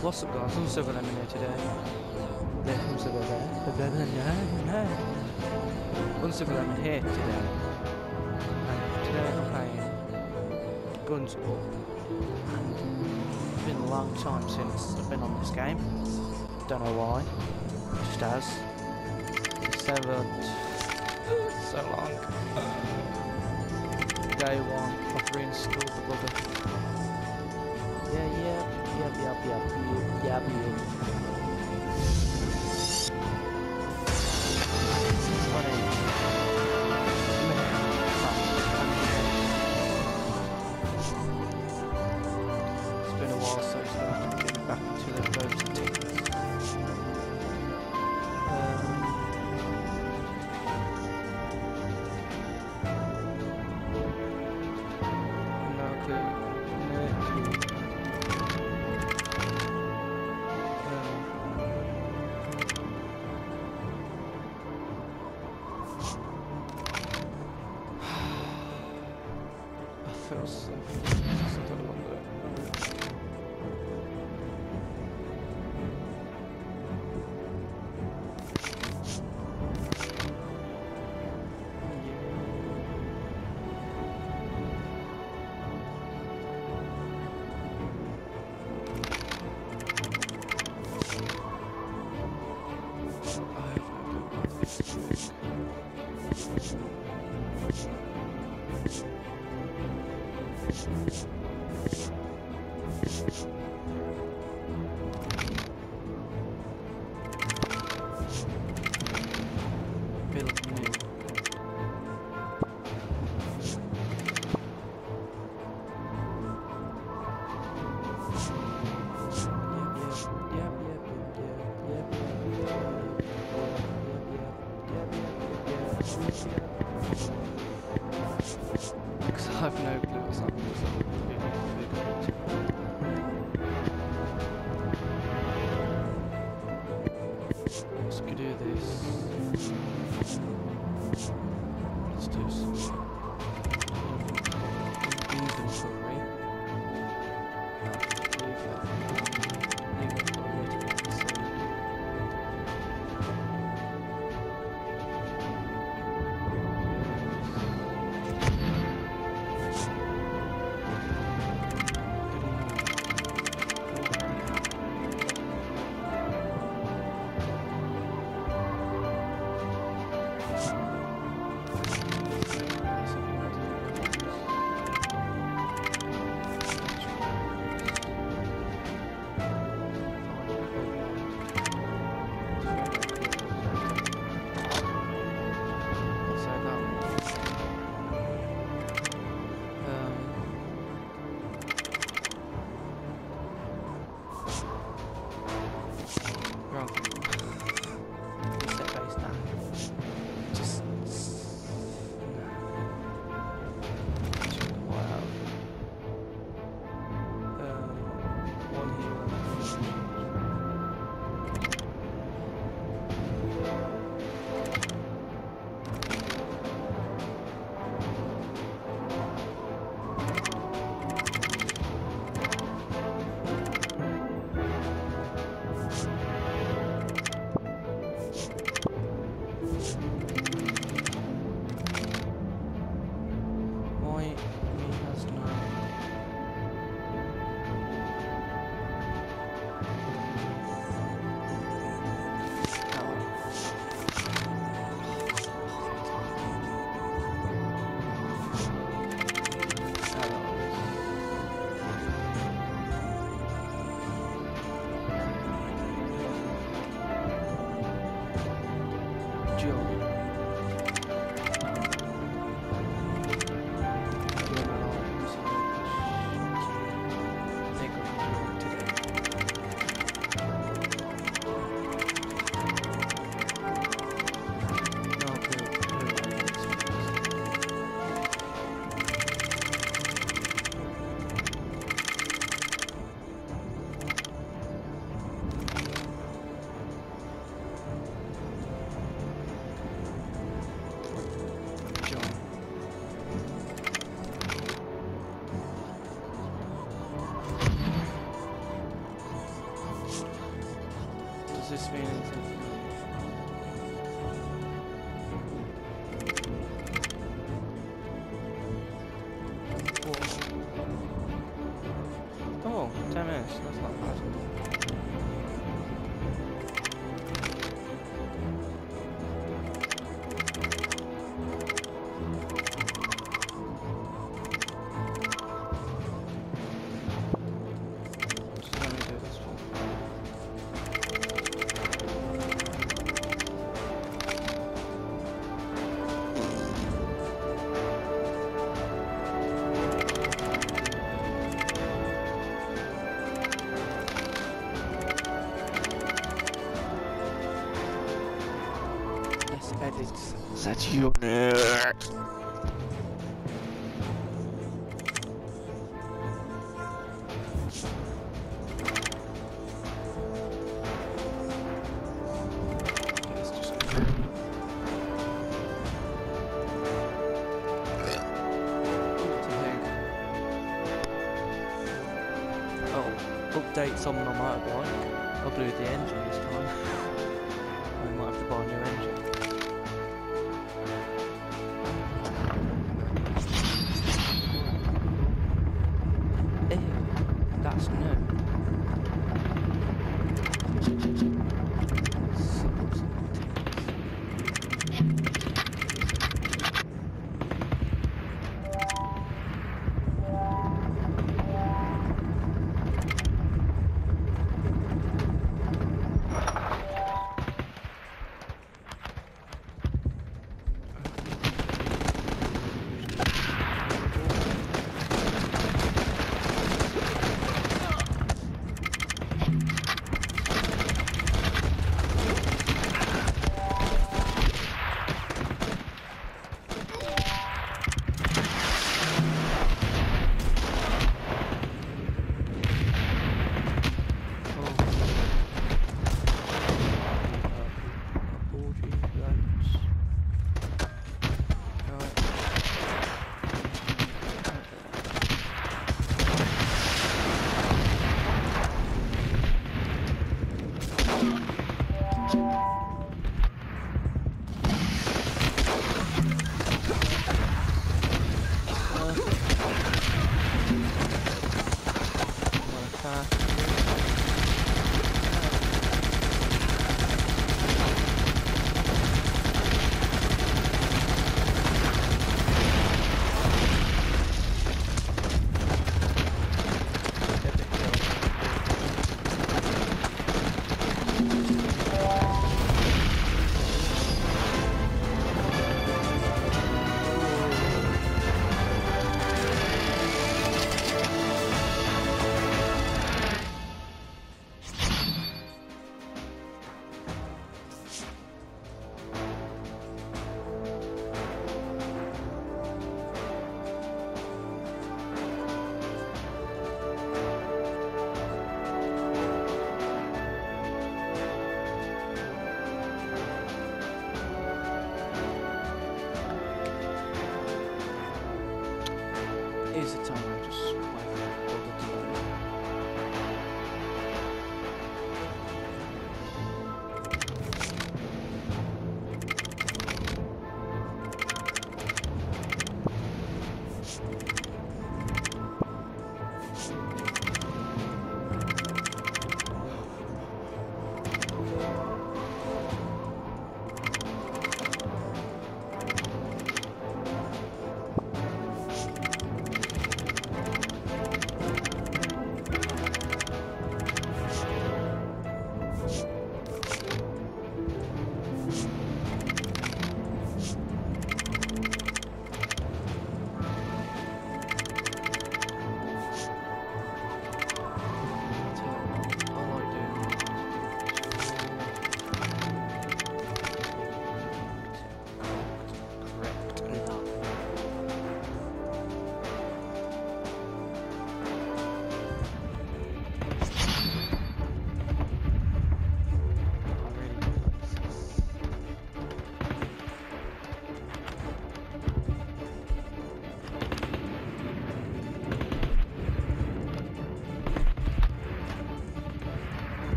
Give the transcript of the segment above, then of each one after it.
What's up guys, I'm Silver Lemon here today. I'm Silver Lemon here today. And today I'm playing Guns Up. And it's been a long time since I've been on this game. Don't know why. Just as. So long. Day one, I've reinstalled the bugger. Yep. It's been a while so I'm getting back into those things. No clue. I feel so I don't know what I'm doing. Because I have no clue what's happening. Let's go do this. Let's do some inventory. this mean anything for me? Oh, 10 minutes, that's not bad. Just let me do this one. Let's edit that unit. Let's just go. Oh, update someone on my motorbike. I'll do the engine this time. I might have to buy a new engine. Ew, that's new. Is the time I just wait for the to load.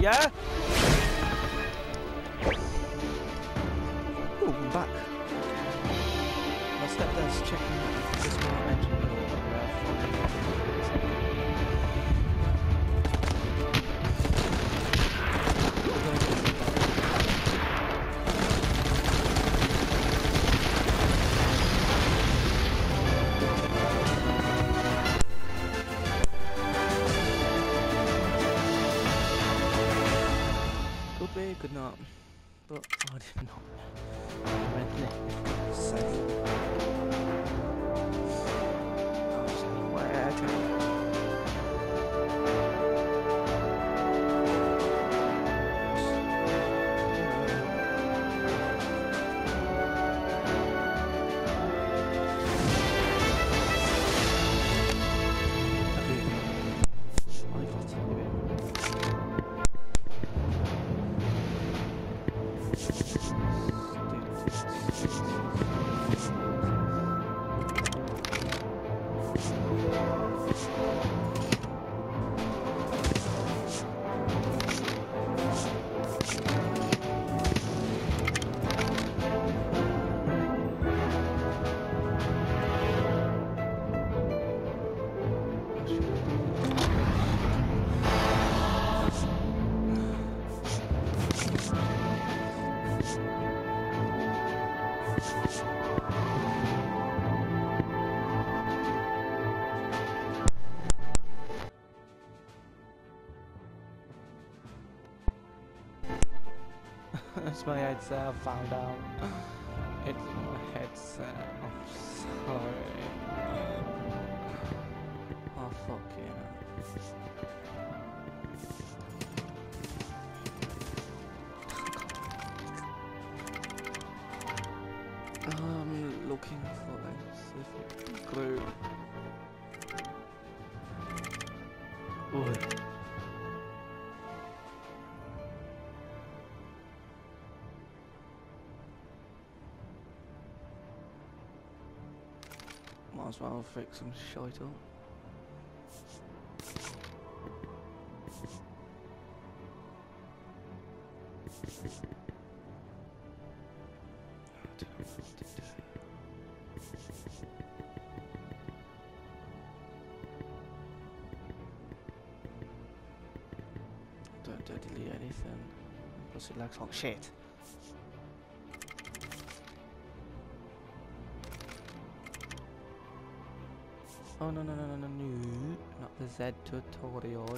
Yeah? Oh, I'm back. My stepdad's checking this one engine or could be, could not. But I did not. Safe. It's my headset, I found out. It's my headset, I'm sorry. Oh, fuck you. I'm looking for a specific group. Ooh. Might as well fix some shite up. Don't delete anything. Plus it lags like shit. Oh no, not the Z tutorial.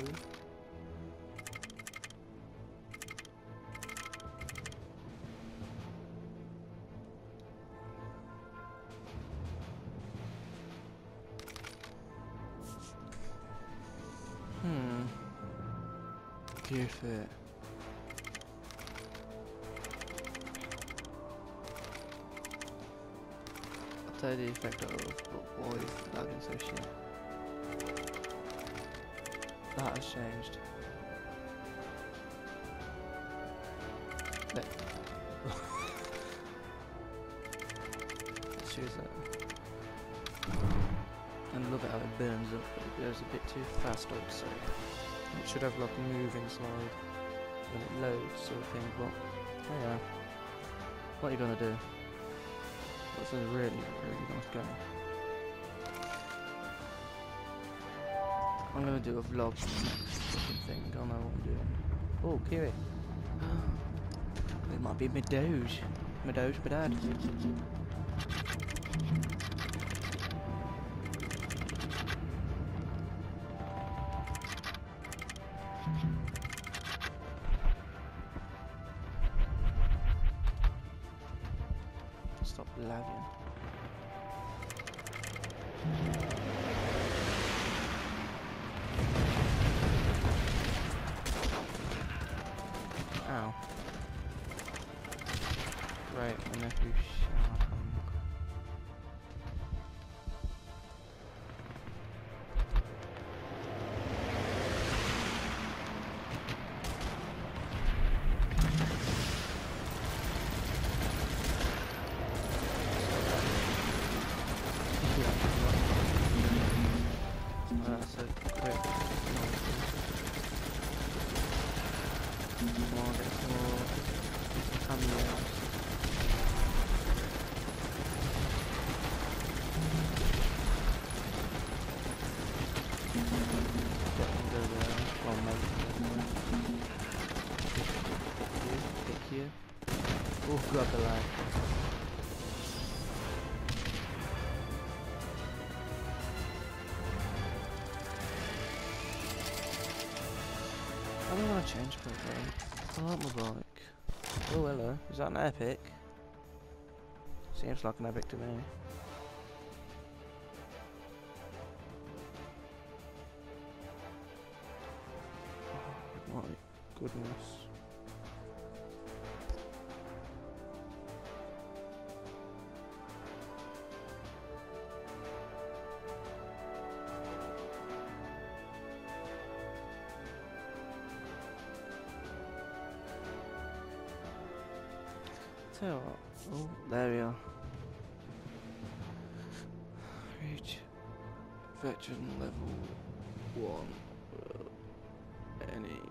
Gear fit. I'll tell you the effect of why it's lagging so shit. That has changed. Let's choose that. And look at how it burns up. It goes a bit too fast also. It should have like a moving slide when it loads sort of thing, but oh yeah. What are you gonna do? That's a really nice game. I'm gonna do a vlog fucking thing, I don't know what I'm doing. Oh, Kiwi. It might be my Doge. My Doge, my dad. Stop lagging. Ow. Right, my nephew shall come. So quick. Oh god, the lag. I don't want to change quickly. I like my bike. Oh hello, is that an epic? Seems like an epic to me. Oh my goodness. Tell you what, oh, there we are. Reach veteran level 1. Any.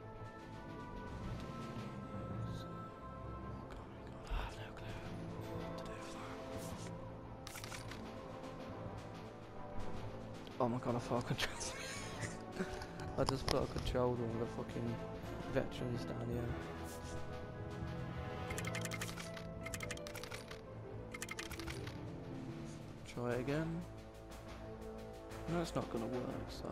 Oh god, I have no clue what to do with that. Oh my god, I thought I controlled. I just put a controller on the fucking veterans down here. Try it again. No, it's not gonna work, so.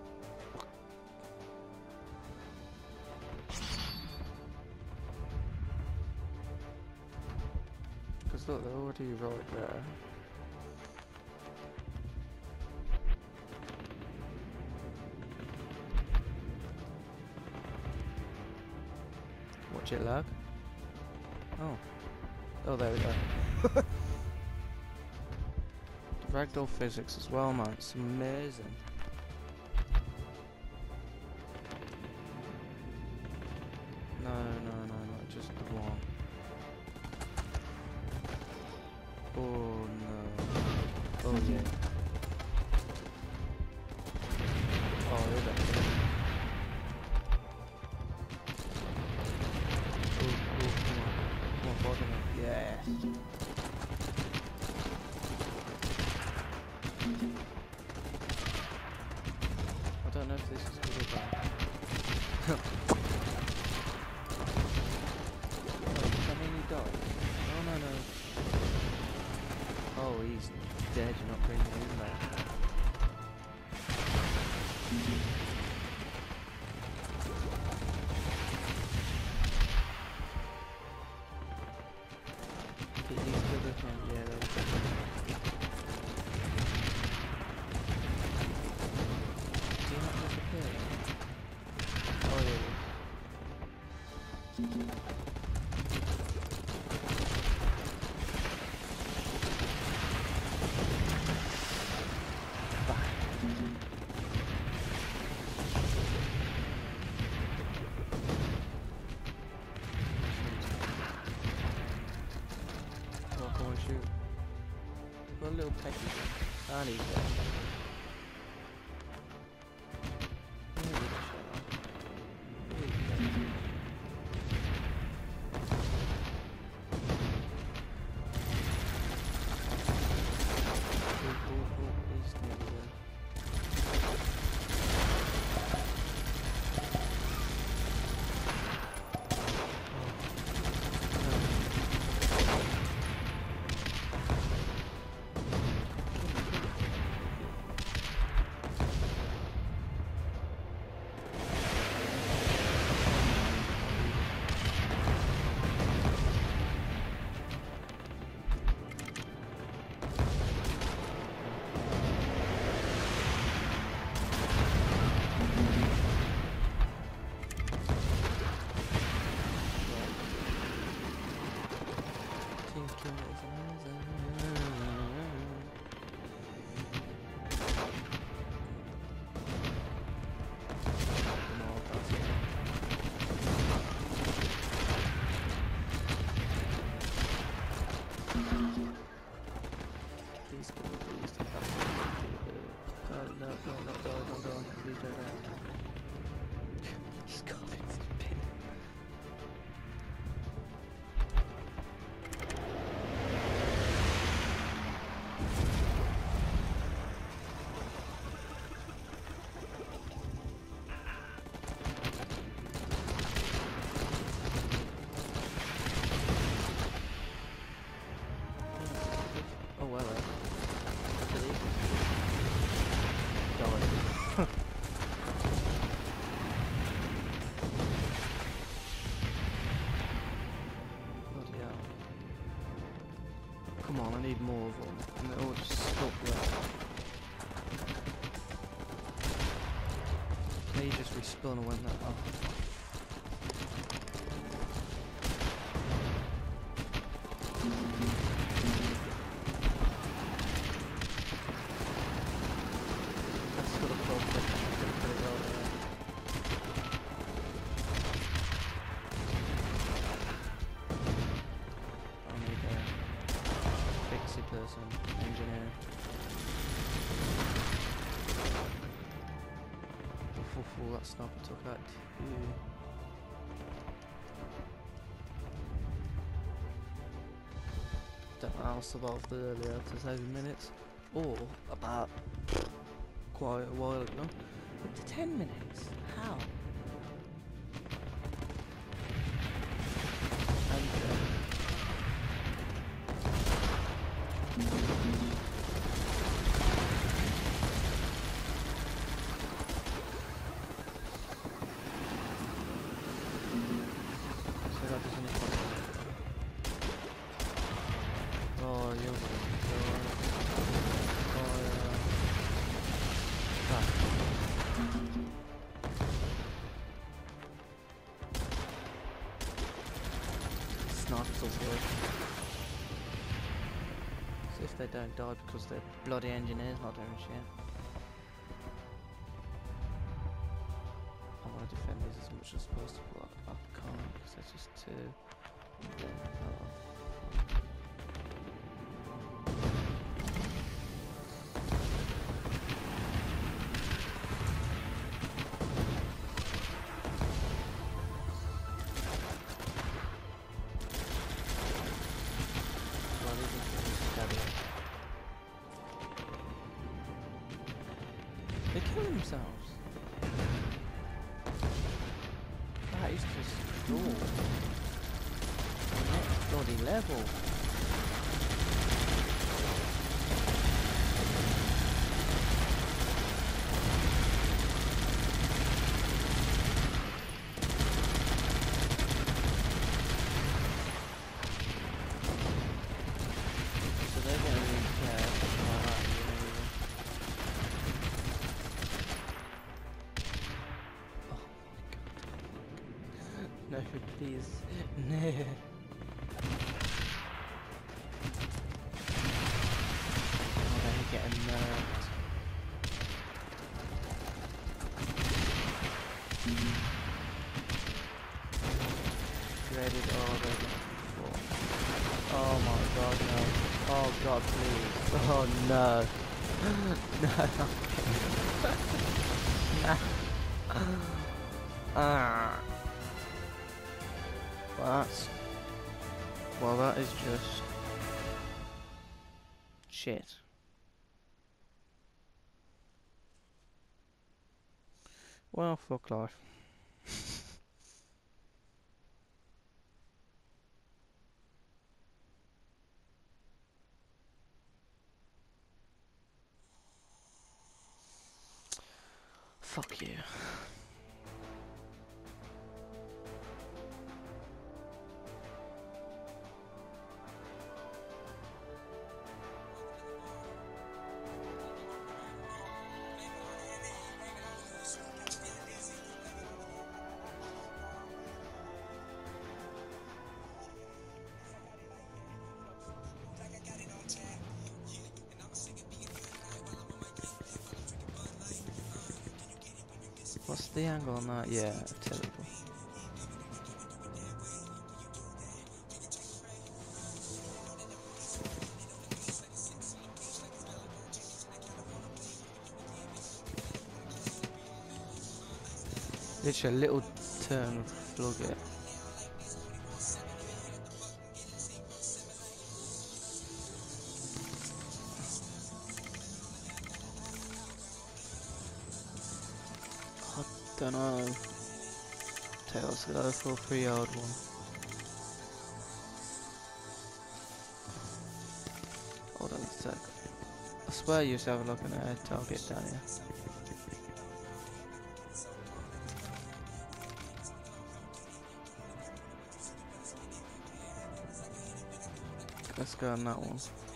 Because look, they're already right there. Watch it lag. Oh. Oh, there we go. Ragdoll physics as well, man. It's amazing. No, just the one. Oh no. Oh yeah. Oh, you're back there. Oh, come on. Come on, bottom it. Yes. I don't know if this is good or bad. I mean, he died. Oh no. Oh, he's dead. You're not bringing him in there. He's still looking. Yeah, there we go. Did he not disappear? Oh yeah. Oh, come on, shoot. Got a little pecky thing. And he's dead. Come on, I need more of them. And they're all just stuck there. They just respawn and went that off. That's sort of cool, but I could put it all there. I need a fixie person, engineer. Oh, that sniper took that too. Don't know how I survived earlier to 7 minutes, or about quite a while ago. Up to 10 minutes? How? And so that doesn't affect. Oh, you're snipers will work. So if they don't die because their bloody engineer's not doing shit. I want to defend these as much as possible. I can't because they're just too. They kill themselves. That is just cool. Next bloody level. So they're going to really care about that, you know. No, please. No. Oh, they're getting nerfed. Dreaded. Oh, they're getting full. Oh my god, no. Oh god, please. Oh no. No. Ah. Well, that is just shit. Well, fuck life. Fuck you. What's the angle on that? Yeah, terrible. Literally a little turn of flog it. Don't know. Tails go for a 3-yard one. Hold on a sec. I swear you used to have a look at a target down here. Let's go on that one.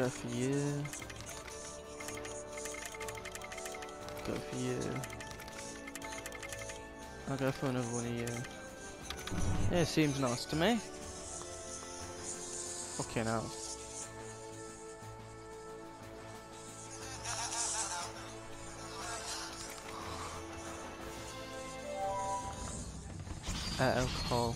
go for you. Go for you. I'll go for another one of you. Yeah, seems nice to me. Fucking hell. Alcohol.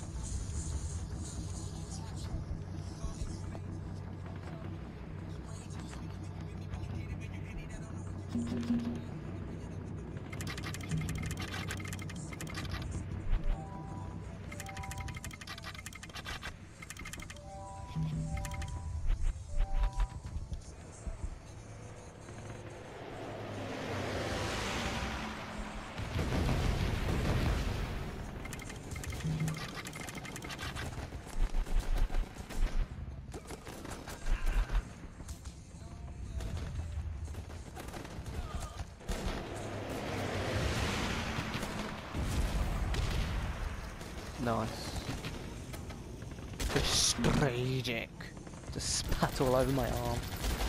Nice. Just strategic. Just spat all over my arm.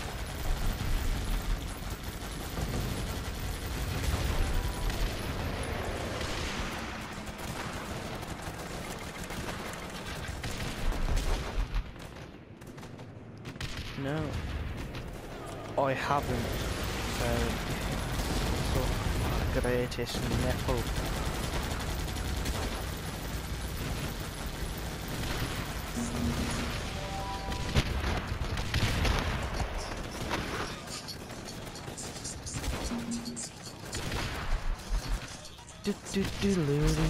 No, I haven't. So, greatest nipple. Do do do do do.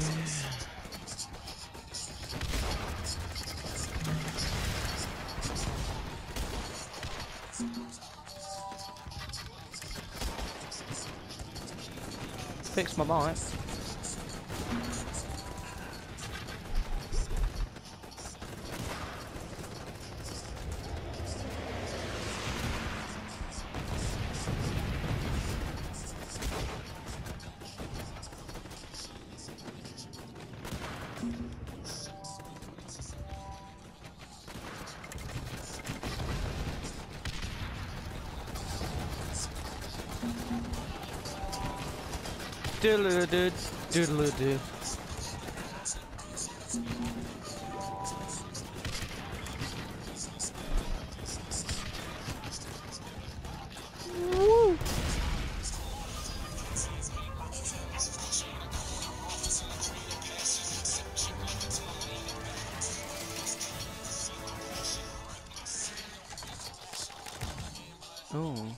Fix my mic. Doodle-doo, doodle-doo. Woo! Oh.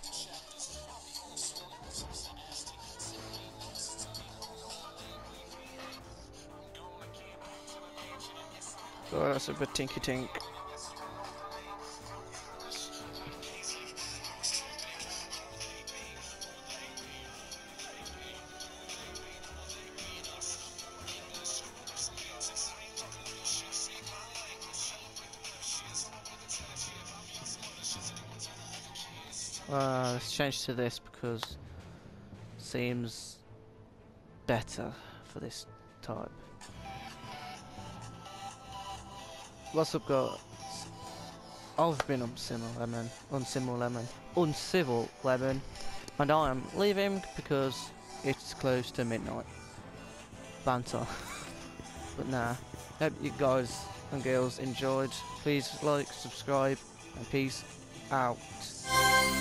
Oh, that's a bit tinky tink. Let's change to this because it seems better for this type. What's up, guys? I've been Uncivil Lemon, and I am leaving because it's close to midnight. Banter. But nah, hope you guys and girls enjoyed. Please like, subscribe, and peace out.